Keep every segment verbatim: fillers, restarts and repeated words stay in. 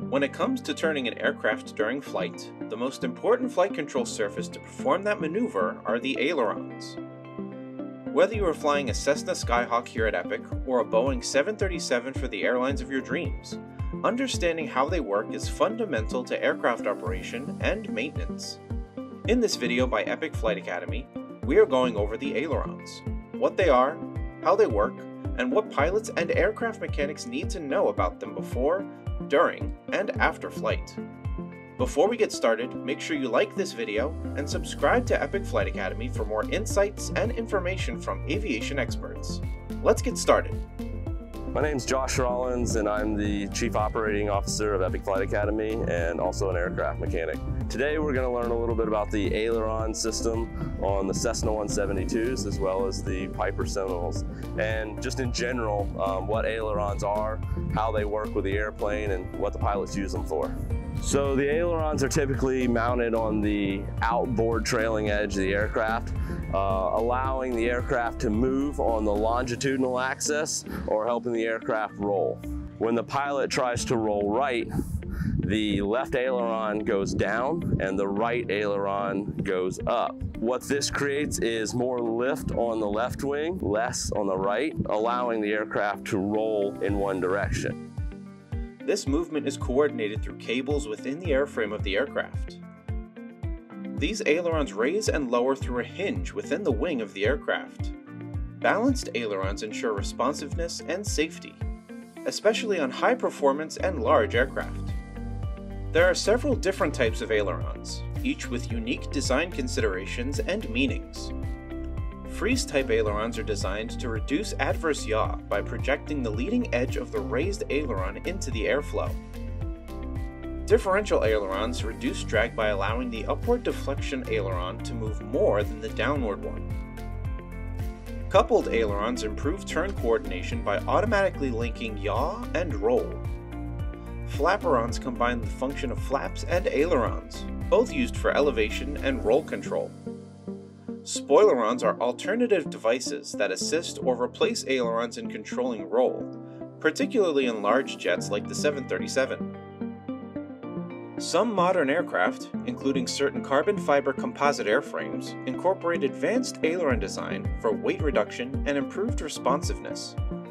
When it comes to turning an aircraft during flight, the most important flight control surface to perform that maneuver are the ailerons. Whether you are flying a Cessna Skyhawk here at Epic or a Boeing seven thirty-seven for the airlines of your dreams, understanding how they work is fundamental to aircraft operation and maintenance. In this video by Epic Flight Academy, we are going over the ailerons, what they are, how they work, and what pilots and aircraft mechanics need to know about them before, during, and after flight. Before we get started, make sure you like this video and subscribe to Epic Flight Academy for more insights and information from aviation experts. Let's get started. My name is Josh Rawlins and I'm the Chief Operating Officer of Epic Flight Academy and also an aircraft mechanic. Today we're going to learn a little bit about the Aileron system on the Cessna one seventy-twos as well as the Piper Seminoles, and just in general um, what ailerons are, how they work with the airplane, and what the pilots use them for. So the ailerons are typically mounted on the outboard trailing edge of the aircraft, uh, allowing the aircraft to move on the longitudinal axis or helping the aircraft roll. When the pilot tries to roll right, the left aileron goes down and the right aileron goes up. What this creates is more lift on the left wing, less on the right, allowing the aircraft to roll in one direction. This movement is coordinated through cables within the airframe of the aircraft. These ailerons raise and lower through a hinge within the wing of the aircraft. Balanced ailerons ensure responsiveness and safety, especially on high performance and large aircraft. There are several different types of ailerons, each with unique design considerations and meanings. Freeze-type ailerons are designed to reduce adverse yaw by projecting the leading edge of the raised aileron into the airflow. Differential ailerons reduce drag by allowing the upward deflection aileron to move more than the downward one. Coupled ailerons improve turn coordination by automatically linking yaw and roll. Flaperons combine the function of flaps and ailerons, both used for elevation and roll control. Spoilerons are alternative devices that assist or replace ailerons in controlling roll, particularly in large jets like the seven thirty-seven. Some modern aircraft, including certain carbon fiber composite airframes, incorporate advanced aileron design for weight reduction and improved responsiveness.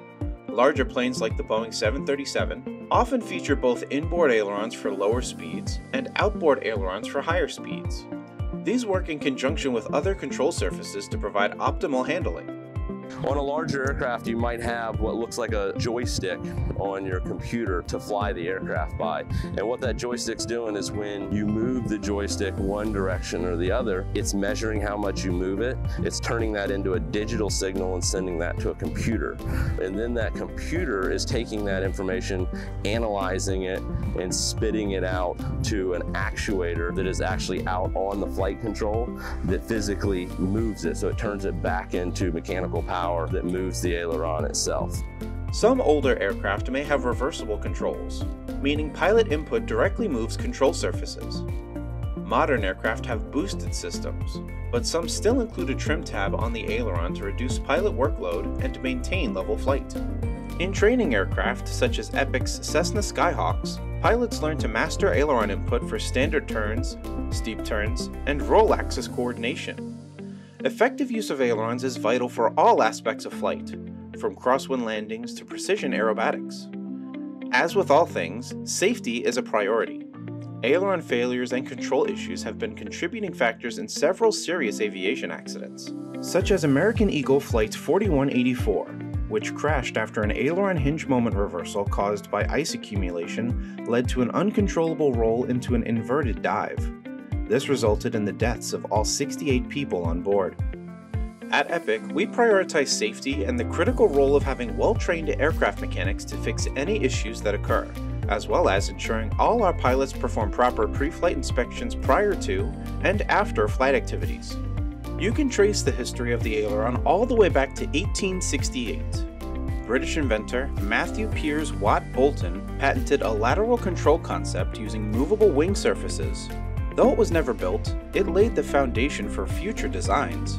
Larger planes like the Boeing seven thirty-seven often feature both inboard ailerons for lower speeds and outboard ailerons for higher speeds. These work in conjunction with other control surfaces to provide optimal handling. On a larger aircraft, you might have what looks like a joystick on your computer to fly the aircraft by. And what that joystick's doing is when you move the joystick one direction or the other, it's measuring how much you move it. It's turning that into a digital signal and sending that to a computer. And then that computer is taking that information, analyzing it, and spitting it out to an actuator that is actually out on the flight control that physically moves it. So it turns it back into mechanical power that moves the aileron itself. Some older aircraft may have reversible controls, meaning pilot input directly moves control surfaces. Modern aircraft have boosted systems, but some still include a trim tab on the aileron to reduce pilot workload and to maintain level flight. In training aircraft such as Epic's Cessna Skyhawks, pilots learn to master aileron input for standard turns, steep turns, and roll axis coordination. Effective use of ailerons is vital for all aspects of flight, from crosswind landings to precision aerobatics. As with all things, safety is a priority. Aileron failures and control issues have been contributing factors in several serious aviation accidents, such as American Eagle Flight forty-one eighty-four, which crashed after an aileron hinge moment reversal caused by ice accumulation led to an uncontrollable roll into an inverted dive. This resulted in the deaths of all sixty-eight people on board. At Epic, we prioritize safety and the critical role of having well-trained aircraft mechanics to fix any issues that occur, as well as ensuring all our pilots perform proper pre-flight inspections prior to and after flight activities. You can trace the history of the aileron all the way back to eighteen sixty-eight. British inventor Matthew Piers Watt Bolton patented a lateral control concept using movable wing surfaces. Though it was never built, it laid the foundation for future designs.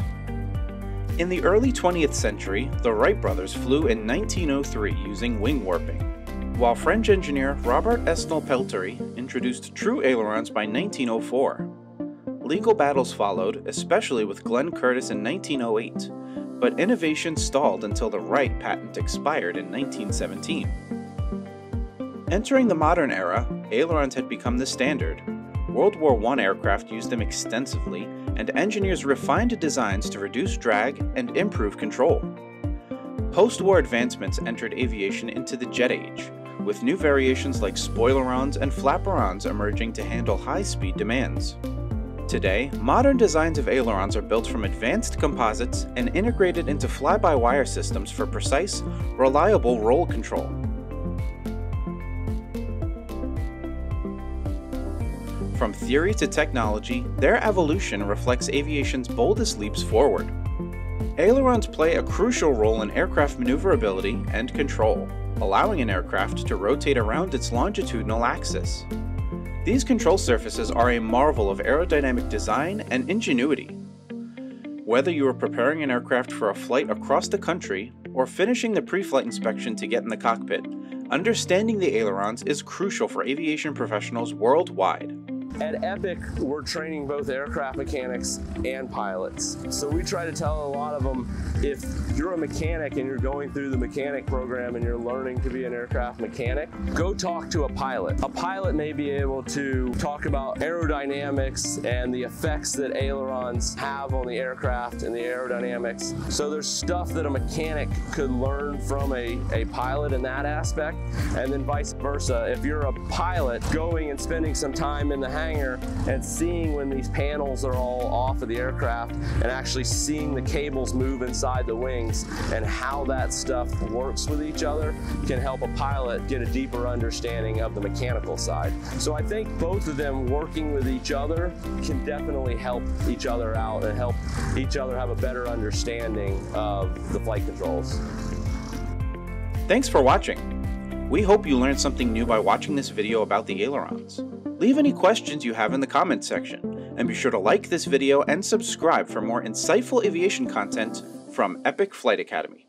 In the early twentieth century, the Wright brothers flew in nineteen oh three using wing warping. while French engineer Robert Esnault-Pelterie introduced true ailerons by nineteen oh four. Legal battles followed, especially with Glenn Curtiss in nineteen oh eight, but innovation stalled until the Wright patent expired in nineteen seventeen. Entering the modern era, ailerons had become the standard. World War One aircraft used them extensively, and engineers refined designs to reduce drag and improve control. Post-war advancements entered aviation into the jet age, with new variations like spoilerons and flaperons emerging to handle high-speed demands. Today, modern designs of ailerons are built from advanced composites and integrated into fly-by-wire systems for precise, reliable roll control. From theory to technology, their evolution reflects aviation's boldest leaps forward. Ailerons play a crucial role in aircraft maneuverability and control, allowing an aircraft to rotate around its longitudinal axis. These control surfaces are a marvel of aerodynamic design and ingenuity. Whether you are preparing an aircraft for a flight across the country or finishing the pre-flight inspection to get in the cockpit, understanding the ailerons is crucial for aviation professionals worldwide. At Epic, we're training both aircraft mechanics and pilots. So we try to tell a lot of them, if you're a mechanic and you're going through the mechanic program and you're learning to be an aircraft mechanic, go talk to a pilot. A pilot may be able to talk about aerodynamics and the effects that ailerons have on the aircraft and the aerodynamics. So there's stuff that a mechanic could learn from a, a pilot in that aspect, and then vice versa. If you're a pilot going and spending some time in the hangar and seeing when these panels are all off of the aircraft and actually seeing the cables move inside the wings and how that stuff works with each other can help a pilot get a deeper understanding of the mechanical side. So I think both of them working with each other can definitely help each other out and help each other have a better understanding of the flight controls. Thanks for watching. We hope you learned something new by watching this video about the ailerons. Leave any questions you have in the comments section, and be sure to like this video and subscribe for more insightful aviation content from Epic Flight Academy.